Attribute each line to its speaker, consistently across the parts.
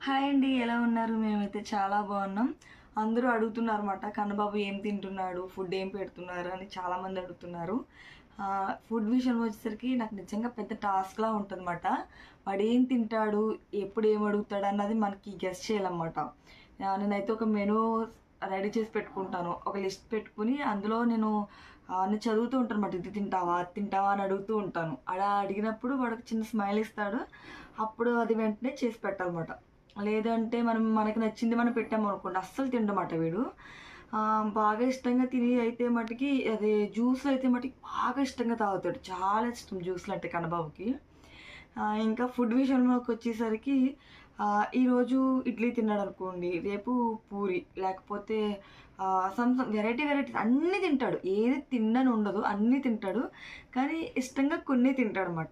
Speaker 1: Hi అండి, ఎలా ఉన్నారు? మేమైతే చాలా బాగున్నాం. అందరూ అడుగుతున్నారన్నమాట, కన్నబాబు ఏం తింటున్నాడు, ఫుడ్ ఏం పెడుతున్నారు అని చాలామంది అడుగుతున్నారు. ఫుడ్ విషయం వచ్చేసరికి నాకు నిజంగా పెద్ద టాస్క్లా ఉంటుందన్నమాట. వాడు ఏం తింటాడు, ఎప్పుడు ఏం అడుగుతాడు అన్నది మనకి గెస్ చేయాలన్నమాట. నేనైతే ఒక మెనూ రెడీ చేసి పెట్టుకుంటాను, ఒక లిస్ట్ పెట్టుకుని అందులో నేను నేను చదువుతూ ఉంటాను అన్నమాట. ఇది తింటావా, అది తింటావా అని అడుగుతూ ఉంటాను. అలా అడిగినప్పుడు వాడికి చిన్న స్మైల్ ఇస్తాడు, అప్పుడు అది వెంటనే చేసి పెట్టాలన్నమాట. లేదంటే మనకి నచ్చింది మనం పెట్టామనుకోండి, అస్సలు తినడమాట వీడు. బాగా ఇష్టంగా తిని అయితే మటుకి అది జ్యూస్లు అయితే మటుకి బాగా ఇష్టంగా తాగుతాడు. చాలా ఇష్టం జ్యూస్లు అంటే కన్నబాబుకి. ఇంకా ఫుడ్ విషయంలోకి వచ్చేసరికి ఈరోజు ఇడ్లీ తిన్నాడు అనుకోండి, రేపు పూరి, లేకపోతే సమ్ వెరైటీస్ అన్నీ తింటాడు. ఏది తినని ఉండదు, అన్నీ తింటాడు. కానీ ఇష్టంగా కొన్ని తింటాడు అనమాట.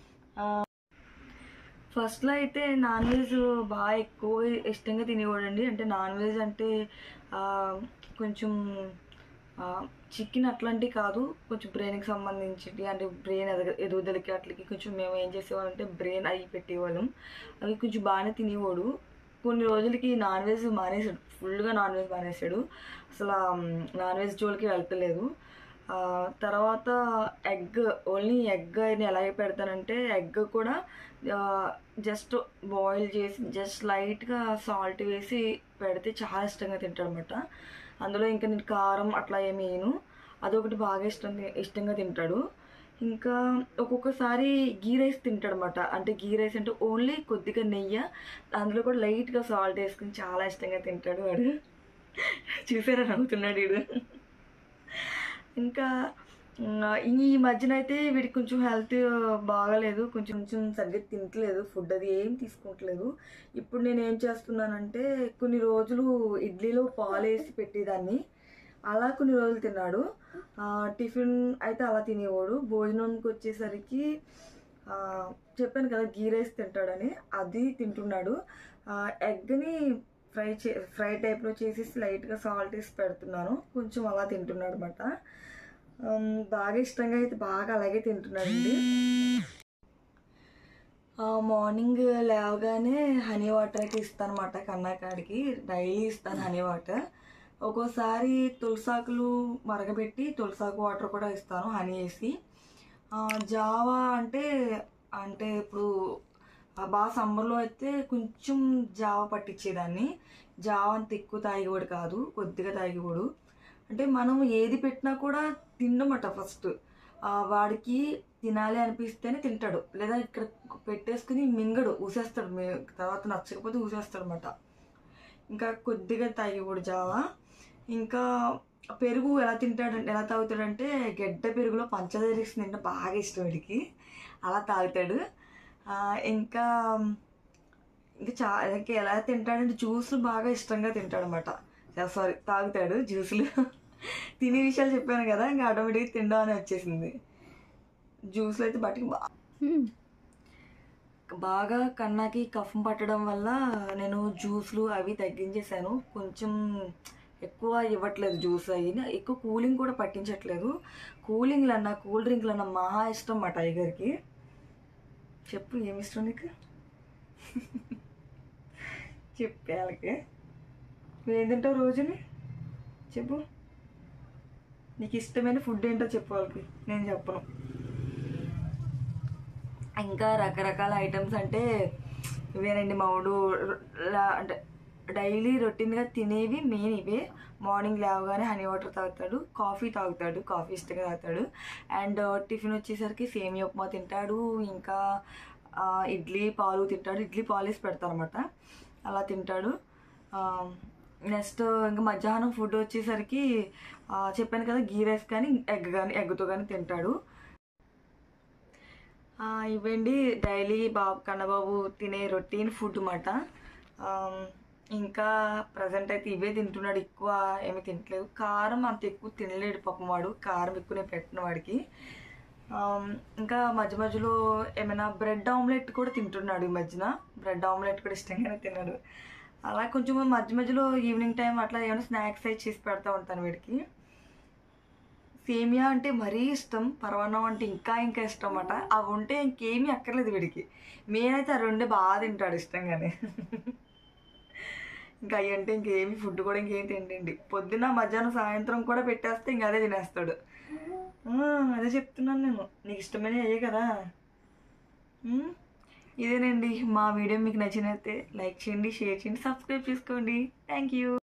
Speaker 1: ఫస్ట్లో అయితే నాన్ వెజ్ బాగా ఎక్కువ ఇష్టంగా తినేవాడండి. అంటే నాన్ వెజ్ అంటే కొంచెం చికెన్ అట్లాంటివి కాదు, కొంచెం బ్రెయిన్కి సంబంధించి, అంటే బ్రెయిన్ ఎదుగుదలకి అట్లకి కొంచెం మేము ఏం చేసేవాళ్ళంటే బ్రెయిన్ అవి పెట్టేవాళ్ళం. అవి కొంచెం బాగానే తినేవాడు. కొన్ని రోజులకి నాన్ వెజ్ మానేసాడు, ఫుల్గా నాన్ వెజ్ మానేసాడు. అసలు నాన్ వెజ్ జోలికి వెళ్తలేదు. తర్వాత ఎగ్, ఓన్లీ ఎగ్ అని ఎలాగే పెడతానంటే, ఎగ్ కూడా జస్ట్ బాయిల్ చేసి జస్ట్ లైట్గా సాల్ట్ వేసి పెడితే చాలా ఇష్టంగా తింటాడు అనమాట. అందులో ఇంకా నేను కారం అట్లా ఏమి వేయను, అదొకటి బాగా ఇష్టంగా తింటాడు. ఇంకా ఒక్కొక్కసారి గీ రైస్ తింటాడు అనమాట. అంటే గీ రైస్ అంటే ఓన్లీ కొద్దిగా నెయ్యి, అందులో కూడా లైట్గా సాల్ట్ వేసుకుని చాలా ఇష్టంగా తింటాడు వాడు. చూసారా నవ్వుతున్నాడు వీడు. ఇంకా ఈ మధ్యన అయితే వీడికి కొంచెం హెల్త్ బాగాలేదు, కొంచెం సరిగ్గా తినట్లేదు, ఫుడ్ అది ఏం తీసుకుంటలేదు. ఇప్పుడు నేను ఏం చేస్తున్నానంటే, కొన్ని రోజులు ఇడ్లీలో పాలు వేసి పెట్టేదాన్ని, అలా కొన్ని రోజులు తిన్నాడు. టిఫిన్ అయితే అలా తినేవాడు. భోజనంకి వచ్చేసరికి చెప్పాను కదా గీ రైస్ తింటాడని, అది తింటున్నాడు. ఎగ్ని ఫ్రై టైప్లో చేసేసి లైట్గా సాల్ట్ వేసి పెడుతున్నాను, కొంచెం అలా తింటున్నాడు అనమాట. బాగా ఇష్టంగా అయితే బాగా అలాగే తింటున్నాడండి. మార్నింగ్ లేవగానే హనీ వాటర్ అయితే ఇస్తాను అనమాట. కన్నాకాడికి డైలీ ఇస్తాను హనీ వాటర్. ఒక్కోసారి తులసాకులు మరగబెట్టి తులసాకు వాటర్ కూడా ఇస్తాను హనీ వేసి. జావా అంటే ఇప్పుడు బాగా సమ్మర్లో అయితే కొంచెం జావా పట్టించేదాన్ని. జావా అంత ఎక్కువ తాగేవాడు కాదు, కొద్దిగా తాగేవాడు. అంటే మనం ఏది పెట్టినా కూడా తిన్నమాట. ఫస్ట్ వాడికి తినాలి అనిపిస్తేనే తింటాడు, లేదా ఇక్కడ పెట్టేసుకుని మింగడు, ఊసేస్తాడు. తర్వాత నచ్చకపోతే ఊసేస్తాడు అనమాట. ఇంకా కొద్దిగా తాగేవాడు జావా. ఇంకా పెరుగు ఎలా తాగుతాడంటే, గడ్డ పెరుగులో పంచదార వేసి తింటే బాగా ఇష్టం వీడికి, అలా తాగుతాడు. ఇంకా ఎలా తింటాడంటే జ్యూస్లు బాగా ఇష్టంగా తింటాడు అనమాట. తాగుతాడు జ్యూసులు. తినే విషయాలు చెప్పాను కదా, ఇంకా ఆటోమేటిక్గా తినడం అని వచ్చేసింది. జ్యూస్లు అయితే బట్టికి బాగా కన్నాకి కఫం పట్టడం వల్ల నేను జ్యూస్లు అవి తగ్గించేశాను. కొంచెం ఎక్కువ ఇవ్వట్లేదు జ్యూస్ అవి, ఎక్కువ కూలింగ్ కూడా పట్టించట్లేదు. కూల్ డ్రింక్లన్నా మహా ఇష్టం మా టైగర్కి. చెప్పు ఏమి ఇష్టం నీకు? చెప్పే వాళ్ళకి నువ్వేం తింటావు రోజుని చెప్పు. నీకు ఇష్టమైన ఫుడ్ ఏంటో చెప్పు వాళ్ళకి, నేను చెప్పను. ఇంకా రకరకాల ఐటమ్స్ అంటే ఇవేనండి. మావుడు అంటే డైలీ రొటీన్గా తినేవి మెయిన్ ఇవే. మార్నింగ్ లేవగానే హనీ వాటర్ తాగుతాడు, కాఫీ ఇష్టంగా తాగుతాడు. అండ్ టిఫిన్ వచ్చేసరికి సేమియా ఉప్మా తింటాడు. ఇంకా ఇడ్లీ పాలు తింటాడు, ఇడ్లీ పాలు వేసి పెడతాను అనమాట, అలా తింటాడు. నెక్స్ట్ ఇంకా మధ్యాహ్నం ఫుడ్ వచ్చేసరికి చెప్పాను కదా గీ రైస్ కానీ ఎగ్తో కానీ తింటాడు. ఇవండి డైలీ కన్నబాబు తినే రొటీన్ ఫుడ్ అన్నమాట. ఇంకా ప్రజెంట్ అయితే ఇవే తింటున్నాడు, ఎక్కువ ఏమీ తినట్లేదు. కారం అంత ఎక్కువ తినలేడు పాపం వాడు, కారం ఎక్కువ నేను పెట్టిన వాడికి. ఇంకా మధ్య మధ్యలో ఏమైనా బ్రెడ్ ఆమ్లెట్ కూడా తింటున్నాడు. ఈ మధ్యన బ్రెడ్ ఆమ్లెట్ కూడా ఇష్టంగానే తిన్నాడు. అలా కొంచెం మధ్యలో ఈవినింగ్ టైం అట్లా ఏమైనా స్నాక్స్ అయితే చేసి పెడతా ఉంటాను వీడికి. సేమియా అంటే మరీ ఇష్టం, పరమాన్నం అంటే ఇంకా ఇష్టం అన్నమాట. అవి ఉంటే ఇంకేమీ అక్కర్లేదు వీడికి. మెయిన్ అయితే ఆ రెండే బాగా తింటాడు ఇష్టంగానే. ఇంకా అవి అంటే ఇంకేమి ఫుడ్ కూడా ఇంకేం తింటండి. పొద్దున్న మధ్యాహ్నం సాయంత్రం కూడా పెట్టేస్తే ఇంకా అదే తినేస్తాడు. అదే చెప్తున్నాను నేను, నీకు ఇష్టమైన అయ్యే కదా. ఇదేనండి మా వీడియో. మీకు నచ్చినైతే లైక్ చేయండి, షేర్ చేయండి, సబ్స్క్రైబ్ చేసుకోండి. Thank you.